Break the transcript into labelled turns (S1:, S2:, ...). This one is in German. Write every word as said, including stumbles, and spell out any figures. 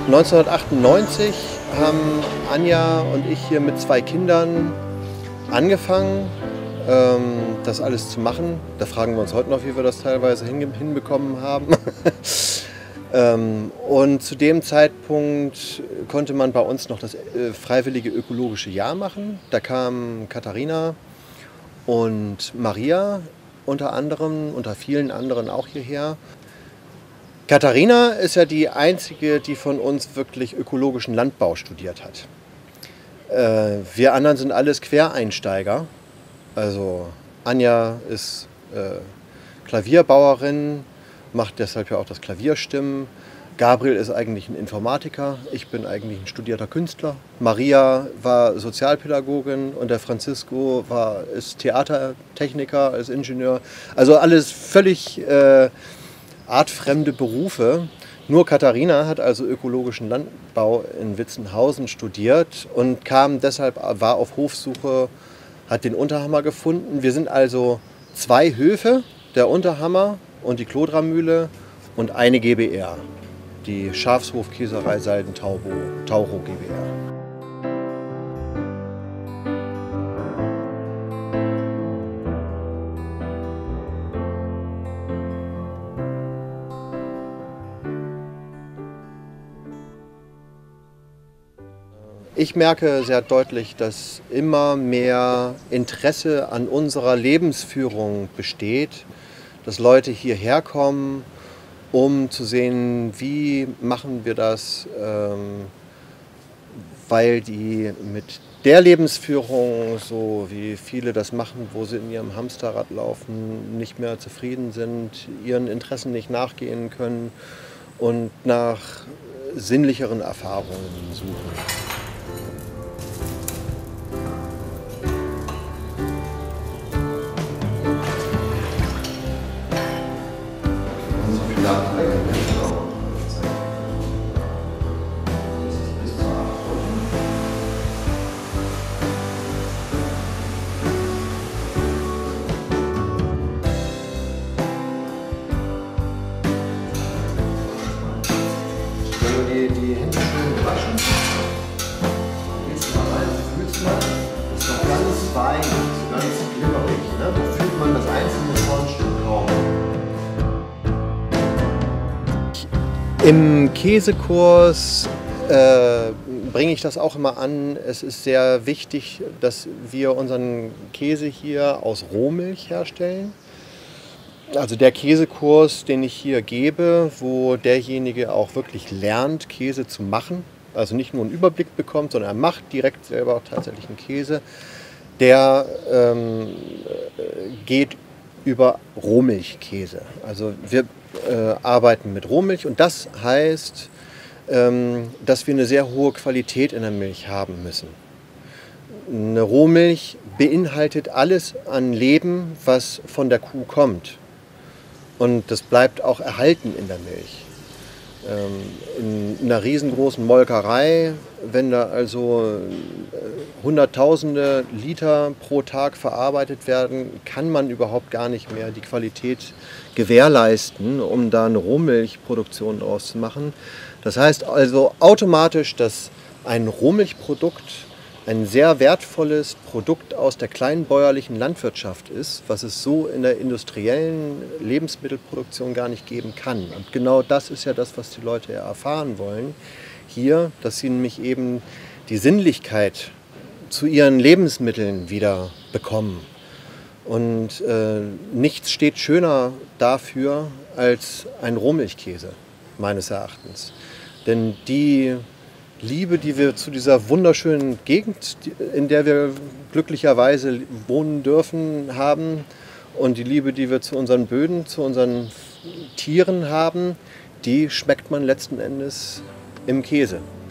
S1: neunzehnhundertachtundneunzig haben Anja und ich hier mit zwei Kindern angefangen, ähm, das alles zu machen. Da fragen wir uns heute noch, wie wir das teilweise hinbekommen haben. ähm, und zu dem Zeitpunkt konnte man bei uns noch das äh, freiwillige ökologische Jahr machen. Da kamen Katharina und Maria unter anderem, unter vielen anderen auch hierher. Katharina ist ja die einzige, die von uns wirklich ökologischen Landbau studiert hat. Äh, wir anderen sind alles Quereinsteiger. Also Anja ist äh, Klavierbauerin, macht deshalb ja auch das Klavierstimmen. Gabriel ist eigentlich ein Informatiker, ich bin eigentlich ein studierter Künstler. Maria war Sozialpädagogin und der Francisco war, ist Theatertechniker, als Ingenieur. Also alles völlig äh, artfremde Berufe. Nur Katharina hat also ökologischen Landbau in Witzenhausen studiert und kam deshalb, war auf Hofsuche, hat den Unterhammer gefunden. Wir sind also zwei Höfe, der Unterhammer und die Klodramühle und eine G b R, die Schafshof-Käserei Salden-Tauro G b R. Ich merke sehr deutlich, dass immer mehr Interesse an unserer Lebensführung besteht, dass Leute hierher kommen, um zu sehen, wie machen wir das, ähm, weil die mit der Lebensführung, so wie viele das machen, wo sie in ihrem Hamsterrad laufen, nicht mehr zufrieden sind, ihren Interessen nicht nachgehen können und nach sinnlicheren Erfahrungen suchen. Die, die Hände schön waschen. Jetzt mal rein, fühlst mal, das ist doch ganz weich, ganz glibberig. Ne? Da fühlt man das einzelne Kornstück kaum. Im Käsekurs äh, bringe ich das auch immer an. Es ist sehr wichtig, dass wir unseren Käse hier aus Rohmilch herstellen. Also der Käsekurs, den ich hier gebe, wo derjenige auch wirklich lernt, Käse zu machen, also nicht nur einen Überblick bekommt, sondern er macht direkt selber auch tatsächlich einen Käse, der ähm, geht über Rohmilchkäse. Also wir äh, arbeiten mit Rohmilch und das heißt, ähm, dass wir eine sehr hohe Qualität in der Milch haben müssen. Eine Rohmilch beinhaltet alles an Leben, was von der Kuh kommt. Und das bleibt auch erhalten in der Milch. Ähm, in einer riesengroßen Molkerei, wenn da also Hunderttausende Liter pro Tag verarbeitet werden, kann man überhaupt gar nicht mehr die Qualität gewährleisten, um da eine Rohmilchproduktion draus zu machen. Das heißt also automatisch, dass ein Rohmilchprodukt ein sehr wertvolles Produkt aus der kleinbäuerlichen Landwirtschaft ist, was es so in der industriellen Lebensmittelproduktion gar nicht geben kann. Und genau das ist ja das, was die Leute erfahren wollen hier, dass sie nämlich eben die Sinnlichkeit zu ihren Lebensmitteln wieder bekommen. Und äh, nichts steht schöner dafür als ein Rohmilchkäse, meines Erachtens. Denn die Liebe, die wir zu dieser wunderschönen Gegend, in der wir glücklicherweise wohnen dürfen, haben und die Liebe, die wir zu unseren Böden, zu unseren Tieren haben, die schmeckt man letzten Endes im Käse.